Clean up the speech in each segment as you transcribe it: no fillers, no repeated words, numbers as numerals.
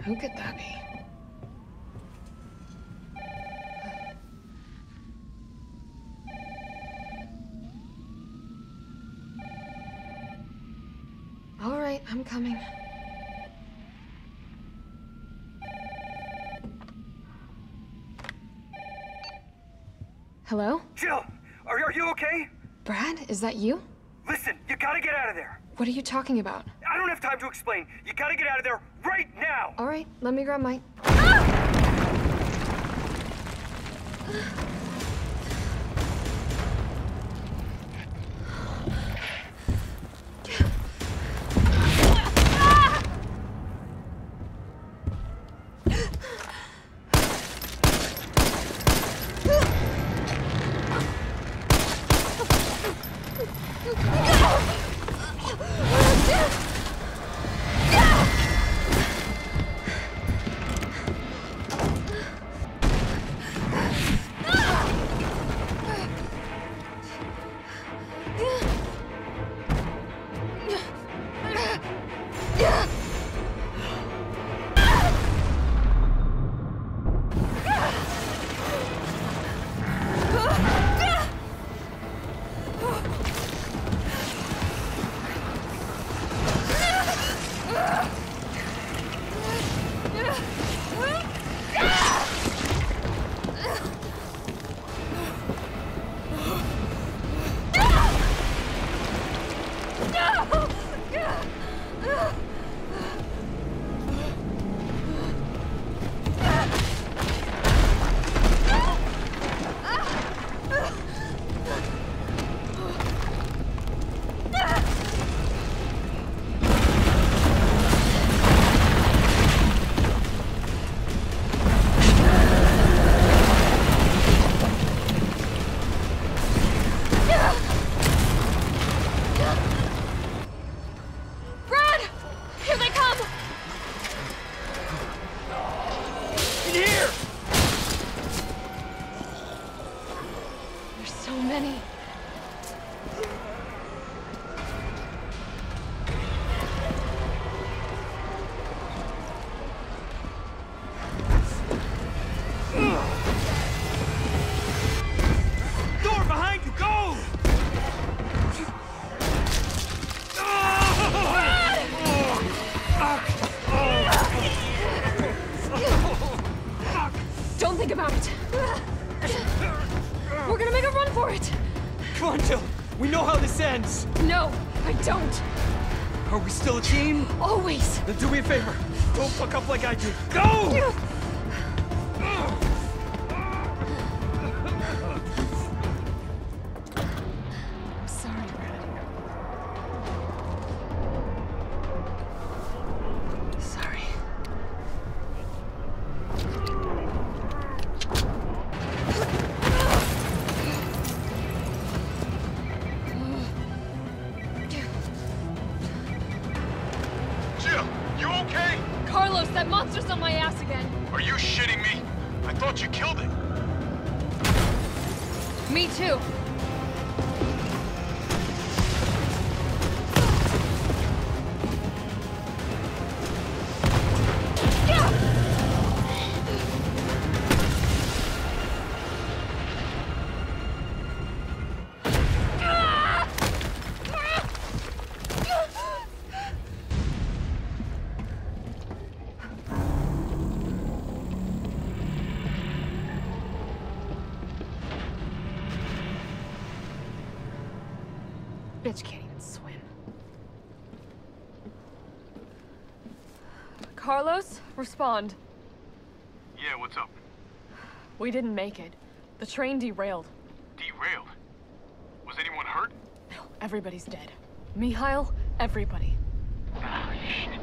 Who could that be? All right, I'm coming. Hello? Jill, are you okay? Brad, is that you? Listen, you gotta get out of there. What are you talking about? I don't have time to explain. You gotta get out of there right now. All right, let me grab my... No, I don't. Are we still a team? Always. Then do me a favor. Don't fuck up like I did. Go! I'm sorry, Brad. Sorry. Carlos, that monster's on my ass again. Are you shitting me? I thought you killed it. Me too. Bitch can't even swim. Carlos, respond. Yeah, what's up? We didn't make it. The train derailed. Derailed? Was anyone hurt? No, everybody's dead. Mikhail, everybody. Ah, shit.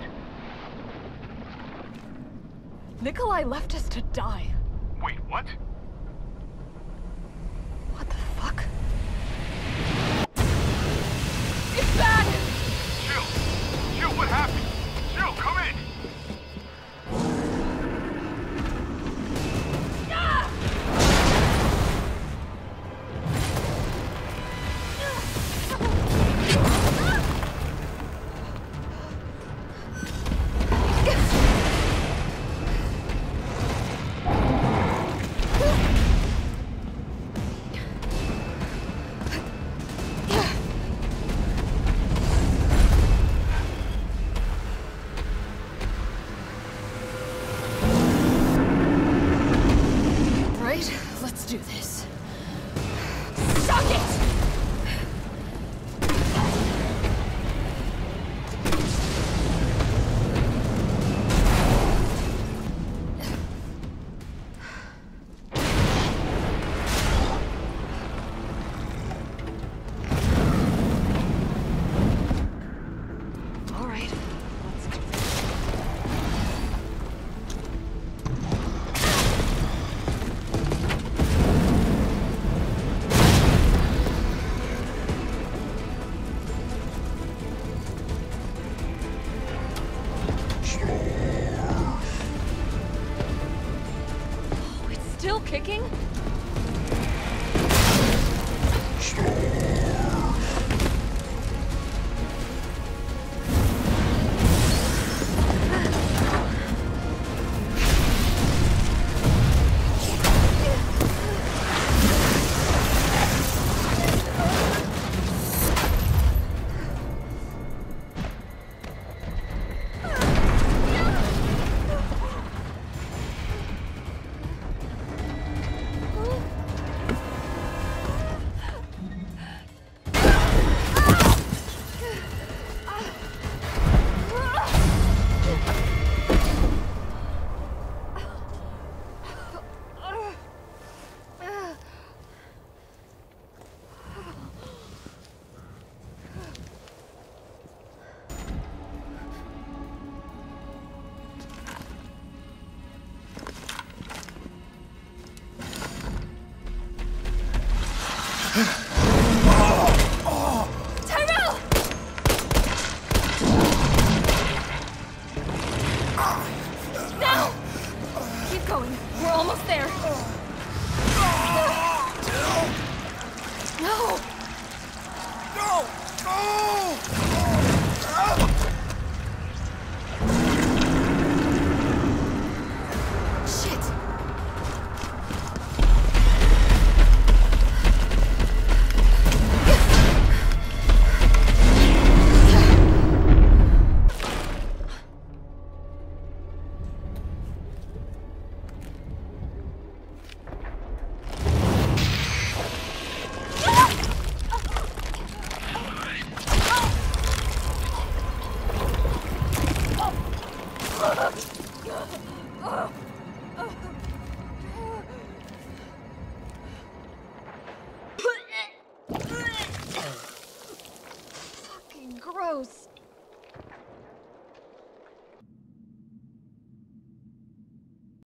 Nikolai left us to die. Wait, what? What the fuck? It's bad! Jill! Jill, what happened? Jill, come in! do this. Suck it! All right, let's do this. Oh, it's still kicking?